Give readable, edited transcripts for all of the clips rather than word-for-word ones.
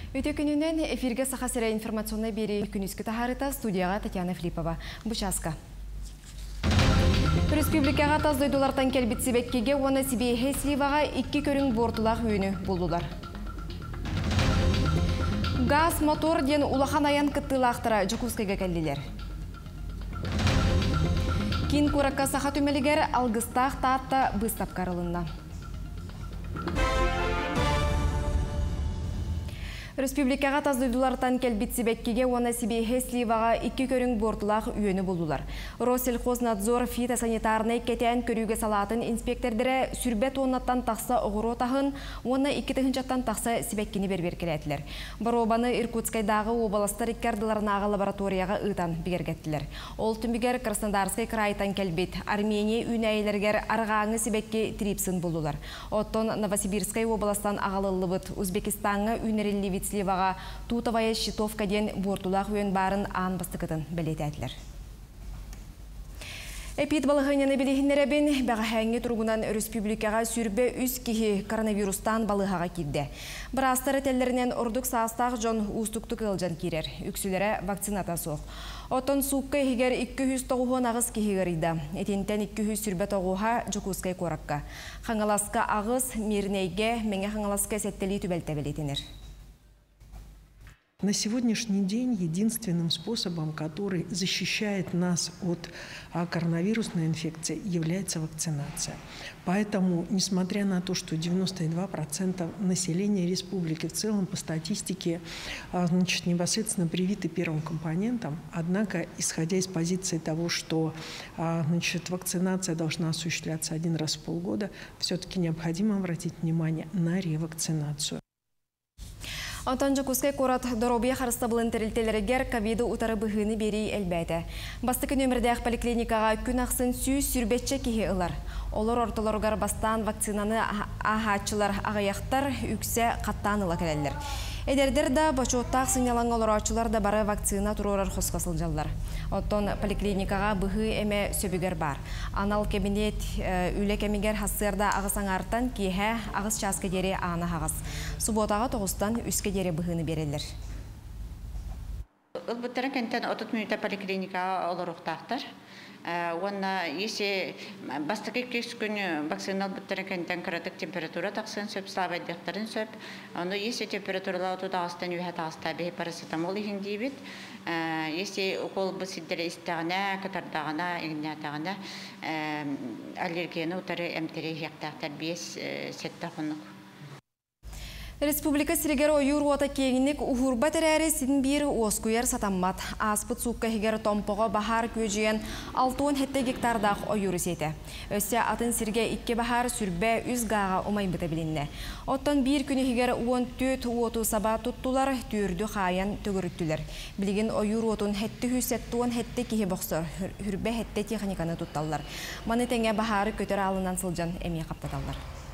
Өте күнінен эфирге сақасыра информационной бері күніскі тахарыта студияға Татьяна Филиппова. Бучаска. Республикаға таздойдулартан келбет себеккеге оны себе хесливаға 2 көрің бортулақ үйіні болдылар. Газ мотор ден улахан аян кыттылақтыра Жукускайға кәлділер. Кин куракка саха түмелігер алғыстақ таатта быстап қарылынна. Республикаға таздойдулартан келбет себеккеге оны себе хесливаға 2 көрің бортулақ үйіні болдылар. Россельхознадзор фитосанитарный кетен көріге салатын инспектордері сүрбет оннаттан тақса оғыру тағын, оны 2 тағынчаттан тақса себеккені бербер келетілер. Баробаны Иркутскайдағы обаластар иккардыларынаға лабораторияға ұйтан бігергеттілер. Ол түмбігер Краснодарскай крайтан келбет Армения үйнәйелергер арғаңы себекке трипсын болдылар. Оттон Новосибирскай обаластан ағалылыбыт Узбекистанға үйнерелі Сливаға тутавая щитовка ден бортулақ үйен барын аң бастықытын білетәділер. Эпид балығынені білігінеребін бәғәхәңі тұрғынан республикаға сүрбе үз кихи коронавирустан балығаға кирді. Бірастары тәллерінен ордық састақ жон ұстықтық ылжан керер. Үксілері вакцината соқ. Отын суққа егер 290 ағыз кихигарыда. Этентен 200 сүрбе тоғуға Жукускай коракка. Қаңаласқа ағыз мирнейге мәңе қаңаласқа сәттелі түбәлті білетінер. На сегодняшний день единственным способом, который защищает нас от коронавирусной инфекции, является вакцинация. Поэтому, несмотря на то, что 92% населения республики в целом по статистике непосредственно привиты первым компонентом, однако, исходя из позиции того, что вакцинация должна осуществляться 1 раз в полгода, все-таки необходимо обратить внимание на ревакцинацию. Антон Жукускай корат доробия харыстабылын тәрілтелерігер ковиды утары бұғыны бері әлбәді. Бастықы нөмірдәқ поликлиникаға күн ақсын сүй сүрбетче кеге ұлар. Олар орталарығар бастан вакцинаны ағачылар ағаяқтар үксе қаттан ұла кәлелер. Эдердер да бачоттақ сыңялан оларачылар да бары вакцина тұрорар қосқасыл жаллар. Оттон поликлиникаға бұғы әме сөбігер бар. Анал кабинет үлі кәмігер хассырда ағыс аңартан кейе ағыс часқа дере ана ағыз. Суботаға тоғыстан үске дере бұғыны берелер. Бұттарын кәнттен 30 минута поликлиникаға олар ұқтақтар. Онна есе бастықы кеш күн вакцинал бұттарын кәнттен кіратық температура тақсын сөп, слабайдықтарын сөп. Оны есе температурала отуда ағыстан үйе тағыста бей парацетамол ехін дейбет. Есе оқол бұл сиддері істіғана, қатардағана, еңнатағана аллергияны ұтары әмтері яқтақтар бес сетті қонық. Республика сирегер ойыр ота кеңінік ұғырба тәрәрі сін бір оскуер сатаммат. Аспыт суққа хегер томпоға бахар көжіен 6-10 хетті гектардақ ойыр сеті. Өссе атын сирге 2 бахар сүрбе үз ғаға омайын бұта білінне. Оттан бір күні хегер 14-30 саба тұттылар түрді қайын төгіріттілер. Білген ойыр отын хетті хүсеттуын хетті кеге боқсыр, хүрбе хетті техниканы тұтталар. Маны тәңе бахары көтер алынан сылжан әме қаптаталар.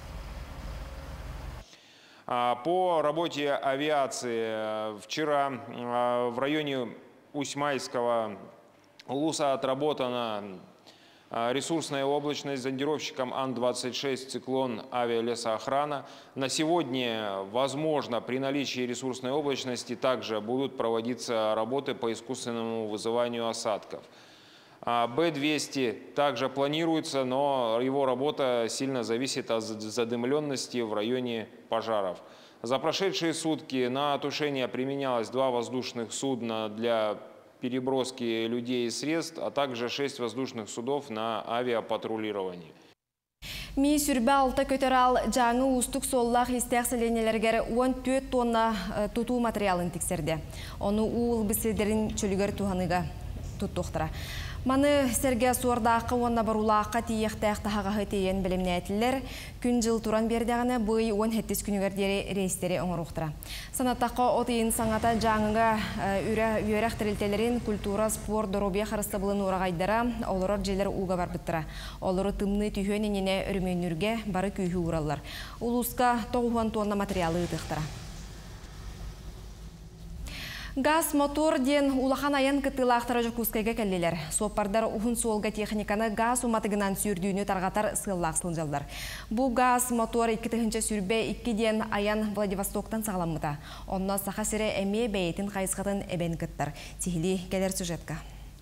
По работе авиации вчера в районе Усть-Майского УЛУСа отработана ресурсная облачность зондировщиком Ан-26 «Циклон» авиалесоохрана. На сегодня, возможно, при наличии ресурсной облачности также будут проводиться работы по искусственному вызыванию осадков. Б-200 также планируется, но его работа сильно зависит от задымленности в районе пожаров. За прошедшие сутки на тушение применялось 2 воздушных судна для переброски людей и средств, а также 6 воздушных судов на авиапатрулирование. Ми сүрбе алты көтерал жаңы ұстық соллақ истәқ сәленелергері 14 тонна тұту материалын тексерді. Оны ұл бісілдерін чөлігер туғаныға тұттуқтыра. Маны сәрге суардақы онна барулаққа тиектәқті хағағы тейен білімнәтілер күн жыл туран бердіғаны бұй 17 күнігердері рейстері оңыруқтыра. Санаттаққа отыйын саңата жаңыға үйерәқ тірілтелерін культура, спорт, доробия қарыстабылын орағайдара олырыр желер уға бар бұттыра. Олыры тымны түйен енене үрмейнүрге бары күйі уралар. Улуска 9 тонна материалы ұтықтыра. Газ мотор ден улахан аян кытылақтары Жокускайга кәлелер. Сопардар ухун солга техниканы газ уматыгынан сүрдүүнү таргатар сыллақ сылжалдар. Бу газ мотор 2 сүрбе 2 ден аян Владивостоктан сағаламыта. Онна саха сире әме бәйетін қайысқатын әбен кыттар. Тихили келер сюжетка.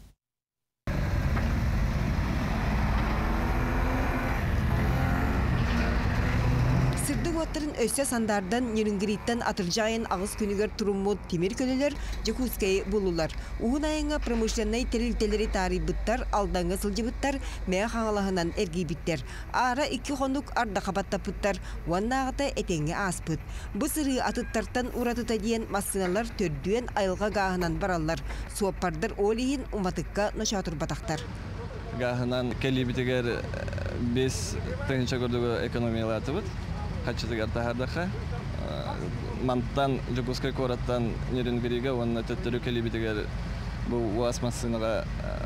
Сырдың оттарын өссе сандардан Нерінгриттен атыржайын ағыз күнігер тұрыммуд темір көлелер Жокускай болулар. Уғын айыңа промышленный терилтелері тарибыттар, алдаңы сылжыбыттар, мәе қаңалағынан әргейбіттер. Ара 2 қондық арда қабаттапыттар, уаннағыта әтеңе аспыт. Бұ сыры атыттартан ұратыта дейін массыналар төрдуен айылға ғағынан баралар. Суаппардар олейін уматыққа ношатыр батақтар. Ғағынан кәлебітігер 5 тыңынша көрдігі экономиялаты бұд. Хачытыгар тахардаха. Мамтан Жокускай кораттан Нерінгриге, онна төттірі кәлебітігер бұл уас массынаға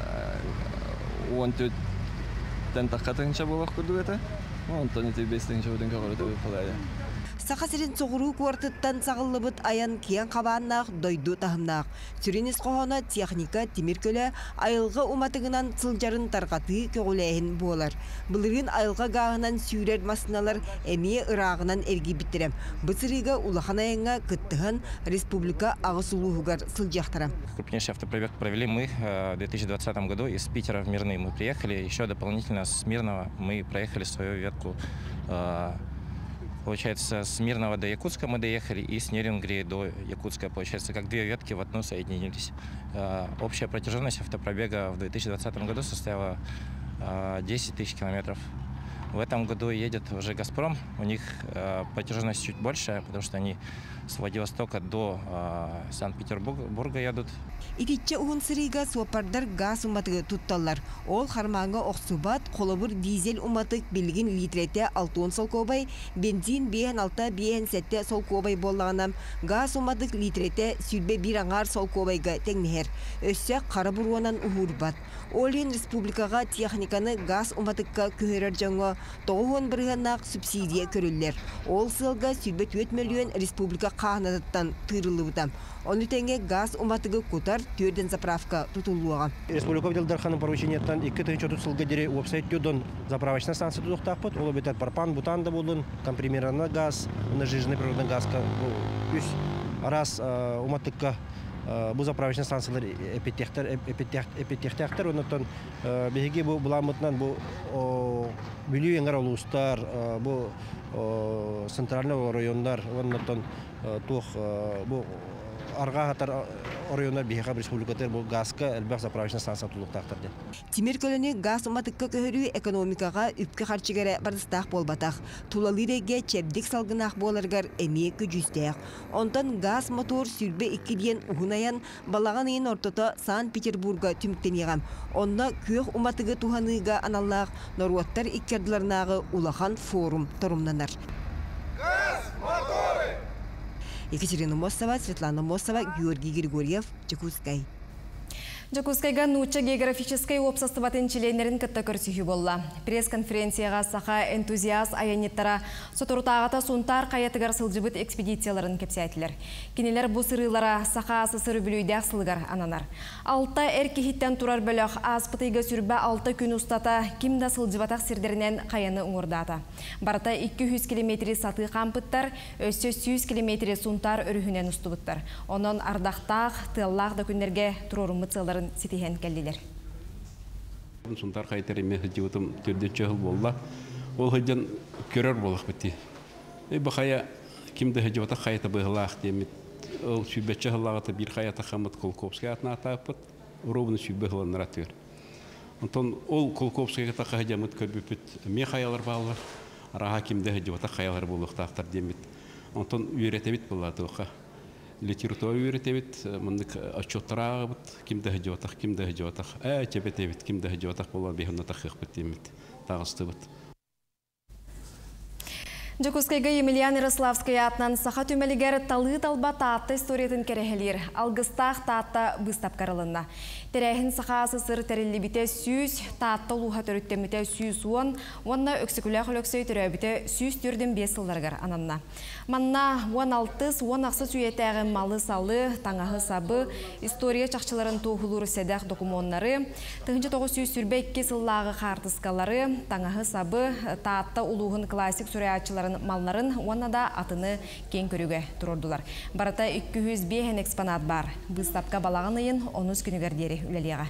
14 таққа тыңынша болақ көрдігі әті. 15 тыңынша өтінгі көрдігі қалайы. Сақасырын соғыру куартыттан сағылыбыт аян киян қабаннақ дойду тахымнақ. Сүренес қоғана техника темір көлі айылға уматығынан сылжарын тарқаты көгіләйін болар. Бұлырын айылға ғағынан сүйрер масыналар әмие ырағынан әрге біттірем. Бұсырыға улахан айынға кыттығын республика ағысулуғығар сылжақтарам. Крупнейший автопробег провели мы в 2020 году. Из Питера в Мирный мы приехали. Еще дополнительно с Мирного мы проехали свою ветку. Получается, с Мирного до Якутска мы доехали, и с Нерінгри до Якутска. Получается, как 2 ветки в одну соединились. Общая протяженность автопробега в 2020 году составила 10 тысяч километров. В этом году едет уже «Газпром». У них протяженность чуть больше, потому что они с Владивостока до Санкт-Петербурга едут. Итиче уғын сырыға суапардар газ уматығы тутталар. Ол хармаңға оқсубат, қолыбыр дизель уматық білген литрете 6 сол кобай, бензин 5-6 сәтте сол кобай болағанам, газ уматық литрете сүрбе 1 аңар сол кобайға тәңнехер. Өссе қары бұруанан ұғырбат. Олен республикаға техниканы газ уматыққа көхерер жаңы 9 бірғанақ субсидия көрілер. Ол сылға сүрбе 4 миллион республика қағынадаттан тырылыбытам. Оны тәңе газ уматығы көтар түрден заправка тұтылуға. Республика Вилдарханың поручениеттан 2-4 сылға дере уапсайттюдон заправочна станция тұтықтақпыт. Ол бетер парпан, бутан да болын, компримираны газ, нажижный природный газ. Раз уматыққа бұл заправочна станциялар эпетехтер, онытын беге бұламытынан бүлі еңгар олыстар, бұл центральный райондар, онытын арга хатар райондар бихака республикатер бу газка элбак заправочный станция тулуктактырды. Тимир көлөне газ уматыкка көһөрүү экономикага үпкө харчыгара бардыстак болбатак. Тулалыреге чебдик салгынак боларгар эми күжүстек. Онтон газ мотор сүрбе 2 ден угунаян балаган ен ортото Санкт-Петербурга түмүктенегем. Онна көөх уматыгы туханыга аналлак Норваттар иккердиларнагы улахан форум турумнанар. Газ моторы! Екатерина Мосова, Светлана Мосова, Георгий Григорьев, Жокускай. Жокускайга нуча географической обществотын членерин кытта көрсүхү болла. Пресс-конференцияга саха энтузиаст аянеттара соторутагата сунтар каятыгар сылжыбыт экспедицияларын кепсәтилер. Кинелер бу сырылара саха сысыр бүлүйдәк сылгар ананар. Алта эркихиттен турар бөлөк аспытыйга сүрбе 6 күн устата кимда сылжыбатак сирдеринен каяны уңурдата. Барата 200 км саты кампыттар, өссө 100 км сунтар өрүхүнен устубуттар. Онон ардактак, тыллак да күннерге турурумут ситиһен кәллилер. Сунтар хайтер эме хыжыбытым төрдөнчө жыл болла. Ол хыжан көрөр болук бити. Бахая кимде хыжыбата хайта быгылак демит. Ол сүбөчө жыллагыта бир хайта Хамат Колковский атына атапыт. Ровно сүбөгөлөн ратыр. Онтон ол Колковскийга та хыжамыт көрбүпүт. Ме хаялар балар. Арага кимде хыжыбата хаялар болук тактар демит. Онтон үйрөтөбит булатыга. Литература үйретебит, мындык отчеттара кимде хыжыбатак, чепетебит, кимде хыжыбатак болар бехунна тахык бит демит, тагыстыбыт. Жакускайга Емельян Ярославская атнан саха түмелигер талы талба таатта историятын керехелер. Алгыстақ таатта быстап карылынна. Терехин сахасы сыр терелибите сүйс, таатта луха төріттемите сүйс уон, онна өксікулях өлөксөй төрөбите сүйс түрден 5 сылдаргар ананна. Манна 16 ақсы сүйетәғі малы салы, таңағы сабы, история чақчыларын тоғылыр седақ документары, 1900 сүрбе 2 сыллағы қартыскалары, таңағы сабы, таатта улуғын классик сүрәятчыларын малнарын, онна да атыны кен көріге тұрордылар. Барата 205 экспонат бар. Быстапқа балағын айын 10 күнігердері үлелеға.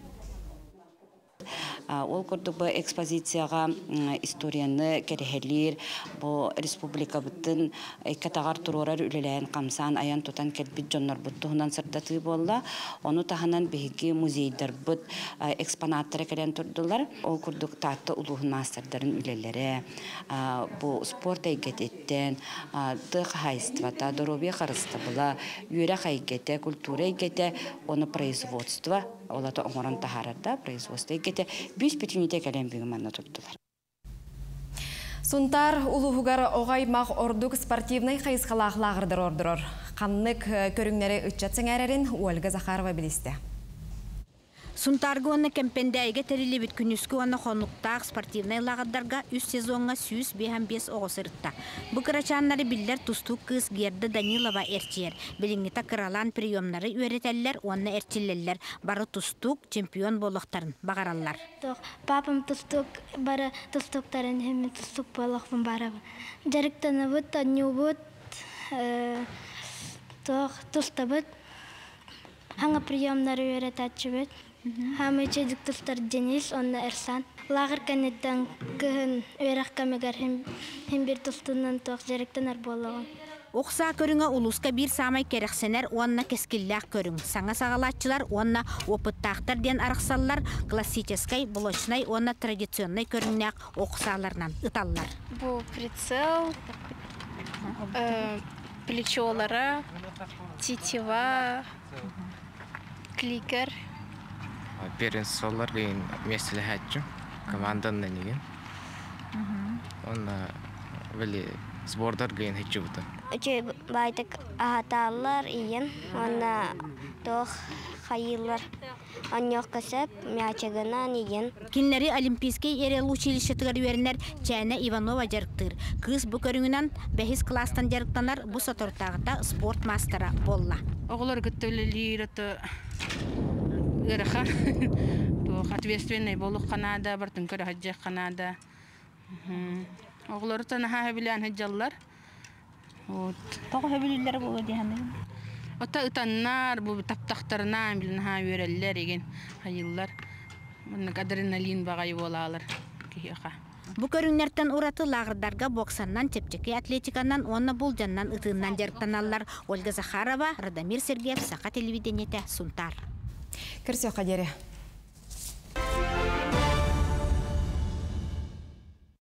Ол көрдік бұл экспозицияға историяны кәрехелер, бұл республика бұттын катағар тұрорар үлеләйін қамсан, аян тұтан кәлбіт жонлар бұттығынан сырдаты болла. Оны тағынан бейгі музейдер бұт экспонаттары кәрен тұрдылар. Ол көрдік татты ұлығын мастардарын үлелері, бұл спорт әйгеттен, дық хайствата, дороби қарысты бұла, үйері қайгетті, культура әйгетті, оны производство, олаты оңыран тахарарда производство әйгетті, бүйс бетінете кәлем бүйгі манна тұрдылар. Сунтар улуғығар оғаймақ ордук спортивный қайысқалақ лағырдыр ордырор. Қаннық көріңнері үтчатсың әрерін Ольга Захарова білісті. Сунтарғы оны кемпендәйге тәрілі бит күніскі оны қонуқтақ спортивный лағыдарға үз сезонға 105 оғысырытта. Бұқырачанлары білдер тұстық қыз Герді Данилова әрчер. Біліңіта қыралан приемнары өретелілер, оны әрчелелер. Бары тұстық чемпион болықтарын бағаралар. Папам тұстық, бары тұстықтарын хемі тұстық болықпын бары. Жарықтаны бұд, тәню бұд, тұстабыд. Хаңа приемнары өретәтші бұд. Хамы чедік тұстар Денис, онны Эрсан. Лағыр кәнеттен күхін өрақ кәмегер хем бір тұстынан тоқ жеріктен арболуған. Оқса көріңі ұлысқа бір самай керексенер, онна кескілләқ көрің. Саңа сағалатчылар, онна опыттақтар ден арықсалар, классическай, блочнай, онна традиционный көріңнәқ оқсаларынан ұталар. Бұл прицел, плечолары, тетива, кликер. Первенстволар кейін местілі хәтчу, команданна неген. Онна вәлі сбордар кейін хәтчу бұты. Өчі байтық ағаталар иен, онна тоқ қайылар. Аньоқ көсіп, мячығына неген. Кинлері Олимпийский ерел училищетігер верінер Чәйна Иванова жарықтыр. Кыз бұ көріңінен 5 кластан жарықтанар бұ сатортағыта спорт мастера болла. Оғылар күттілілер, Гыраха, ответственный болук Канада, бартын көрі хаджақ Канада. Оғылары танаға хөбілен хаджалар. Тоғы хөбілілер болу дейханы? Ота ұтаннар, бұл таптақтарына білін ха өрелілер еген хайылар. Адреналин бағай болалар. Бұ көріңнерден ұраты лағырдарға боксаннан, тепчеке атлетиканнан, онна бұл жаннан ұтыннан жарықтаналар. Ольга Захарова, Радамир Сергеев, Сақа телевидениеті, Сунтар. Кірсе қадері.